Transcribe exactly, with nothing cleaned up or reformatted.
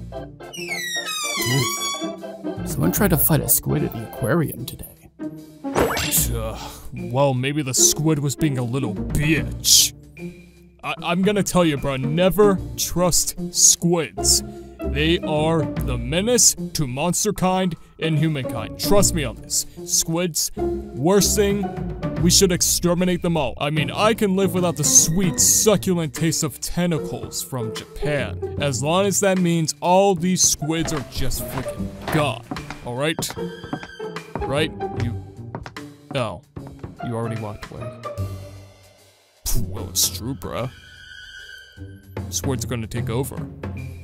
Dude, someone tried to fight a squid at the aquarium today. Uh, well, maybe the squid was being a little bitch. I I'm gonna tell you, bro, never trust squids. They are the menace to monster kind and humankind. Trust me on this. Squids, worst thing, we should exterminate them all. I mean, I can live without the sweet, succulent taste of tentacles from Japan, as long as that means all these squids are just freaking gone. Alright? Right? You... Oh. You already walked away. Well, it's true, bruh. Squids are gonna take over.